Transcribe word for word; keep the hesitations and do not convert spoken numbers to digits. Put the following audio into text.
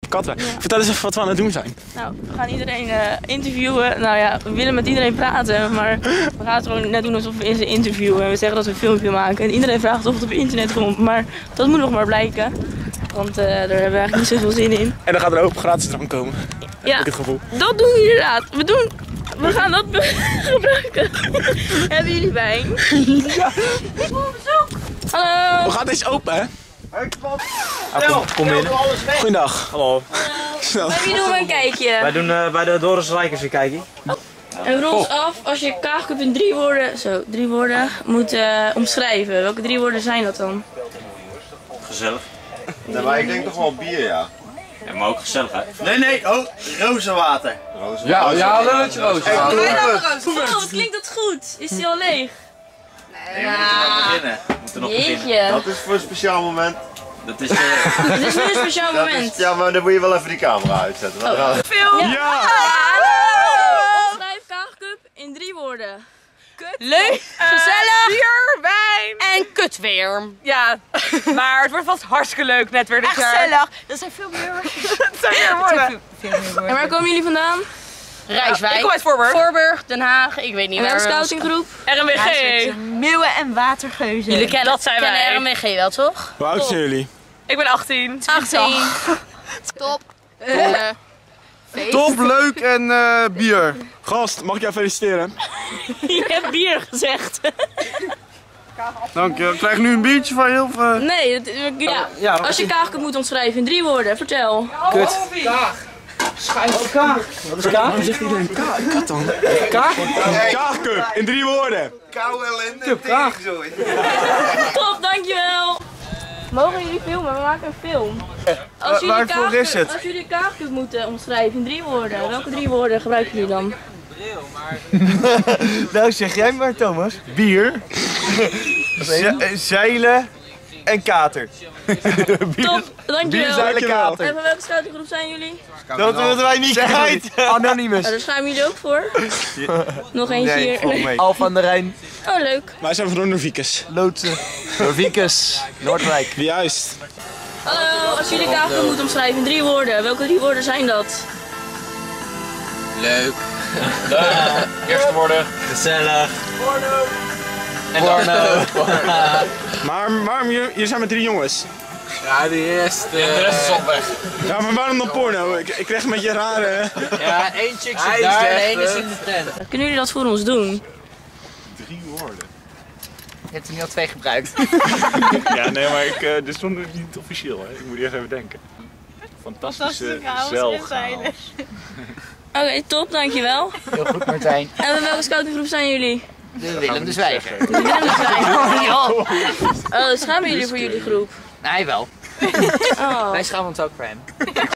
Katwijk. Ja. Vertel eens even wat we aan het doen zijn. Nou, we gaan iedereen uh, interviewen. Nou ja, we willen met iedereen praten, maar we gaan het gewoon net doen alsof we in ze interviewen. En we zeggen dat we een filmpje maken. En iedereen vraagt of het op internet komt, maar dat moet nog maar blijken. Want uh, daar hebben we eigenlijk niet zoveel zin in. En dan gaat er een hoop gratis drank komen. Ja, heb ik het gevoel. Dat doen we inderdaad. We doen... We gaan dat gebruiken. Hebben jullie wijn? Ja. Ik moet op bezoek. Hallo. We gaan deze open, hè? Hey, wat? Ah, kom, kom binnen. Goeiedag. Hallo. Hallo. Bij wie doen we een kijkje? Wij doen uh, bij de Doris Rijkers een kijkje. Oh. En rol eens af als je Kaagcup in drie woorden, zo, drie woorden moet uh, omschrijven. Welke drie woorden zijn dat dan? Gezellig. Nee, maar ik denk toch wel bier, ja. Ja, maar ook gezellig, hè? Nee, nee, oh, rozenwater. Ja, ja, lulletje rozenwater. Oh, wat klinkt dat goed? Is die al leeg? Nee, we moeten nog beginnen. We moeten nog Jeetje. beginnen. Dat is voor een speciaal moment. Dat is... Uh... Dit is nu een speciaal Dat moment. is, ja, maar dan moet je wel even die camera uitzetten. Dan gaan we... Film! Ja! Ja. Omschrijf Kaagcup in drie woorden. Kut. Leuk, gezellig, bier, wijn en kutweer. Ja, maar het wordt vast hartstikke leuk net weer dit jaar. Gezellig. Dat zijn veel meer Dat zijn meer woorden. Veel meer woorden. En waar komen jullie vandaan? Rijswijk. Ik kom uit Voorburg. Voorburg, Den Haag, ik weet niet En waar. welke scoutinggroep? R M W G. Meeuwen en watergeuzen. Jullie kennen, dat zijn wij. R M W G wel, toch? Hoe oud zijn jullie? Ik ben achttien. achttien. Top. Uh, Top, leuk en uh, bier. Gast, mag ik jou feliciteren? Je hebt bier gezegd. Dank je. Krijg ik nu een biertje van je? Of, uh... Nee, dat, ja. ja, Als je Kaagcup moet omschrijven in drie woorden, vertel. Kut. Oh, kaag. Wat is kaag? Waarom zegt iedereen ka kat dan? Kaag? Kaagcup, in drie woorden. Kou ellende, tegenzooi. Top, dankjewel. Mogen jullie filmen? We maken een film. Als jullie waarvoor Kaagcup- is het? Als jullie Kaagcup moeten omschrijven in drie woorden, welke drie woorden gebruiken jullie dan? Nou, zeg jij maar, Thomas. Bier, Ze zeilen en kater. Top, dankjewel. Bier, zeilen, kater. En van welke scoutinggroep zijn jullie? Dat moeten wij niet kwijt. Anonymous. Oh, daar schamen jullie ook voor. Nog eentje Nee, hier. volg mee. Al van de Rijn. Oh, leuk. Wij zijn van Noorviekes. Loodsen. Norviekes. Noordwijk. Juist. Hallo, als jullie Kaagcup moeten omschrijven in drie woorden, welke drie woorden zijn dat? Leuk. Leuk. Eerste woorden. Gezellig. Porno. En porno. Maar waarom, hier, hier zijn met drie jongens. Ja, die eerste. En de rest is op weg. Ja, maar waarom dan porno? Ik, ik krijg een beetje rare... Ja, één chick zit daar en één is in de tent. Kunnen jullie dat voor ons doen? Drie woorden. Je hebt er nu al twee gebruikt. Ja, nee, maar ik, uh, dit stond niet officieel, hè. Ik moet eerst even denken. Fantastische zeilchaos. Oké, okay, top, dankjewel. Heel goed, Martijn. En van welke scoutinggroep zijn jullie? De Willem de Zwijger. De Willem de Zwijger. Oh, schamen jullie voor jullie groep? Nee, wel. Oh. Wij schamen ons ook voor hem.